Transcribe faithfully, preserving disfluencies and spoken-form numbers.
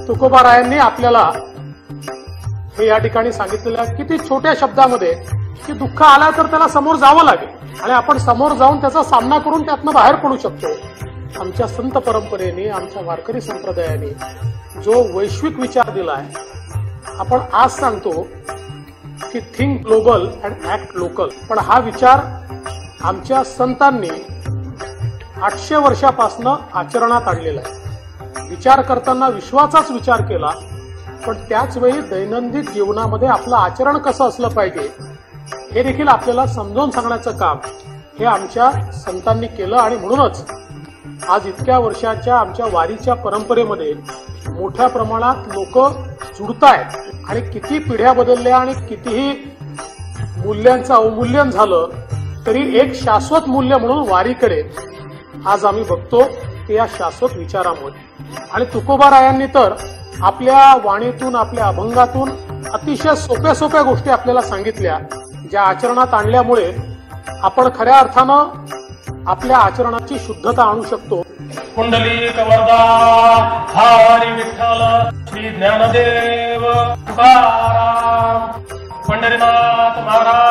तुकोबारायांनी आपल्याला हे या ठिकाणी सांगितलेलं किती छोट्या शब्दामध्ये की दुःख आलं तर त्याला समोर जावं लागेल आणि आपण समोर जाऊन त्याचा सामना करून त्यातनं बाहेर पडू शकतो. आमच्या संत परंपरेने, आमच्या वारकरी संप्रदायाने जो वैश्विक विचार दिलाय, आपण आज सांगतो की think global and act local, पण हा विचार आमच्या संतांनी आठशे वर्षापासून आचरणात आणलेला आहे. विचार करताना विश्वाचाच विचार केला, पण त्याच वेळी दैनंदिन जीवनामध्ये आपलं आचरण कसं असलं पाहिजे हे देखील आपल्याला समजावून सांगण्याचं काम हे आमच्या संतांनी केलं. आणि म्हणूनच आज इतक्या वर्षाच्या आमच्या वारीच्या परंपरेमध्ये मोठ्या प्रमाणात लोक जुडतायत आणि किती पिढ्या बदलल्या आणि कितीही मूल्यांचं अवमूल्यन झालं तरी एक शाश्वत मूल्य म्हणून वारीकडे आज आम्ही बघतो की या शाश्वत विचारामुळे. आणि तुकोबारायांनी तर आपल्या वाणीतून, आपल्या अभंगातून अतिशय सोप्या सोप्या गोष्टी आपल्याला सांगितल्या, ज्या आचरणात आणल्यामुळे आपण खऱ्या अर्थानं आपल्या आचरणाची शुद्धता आणू शकतो. कुंडलिक वरदा हरी विठ्ठल श्री ज्ञानदेव तुकाराम पंढरीनाथ महाराज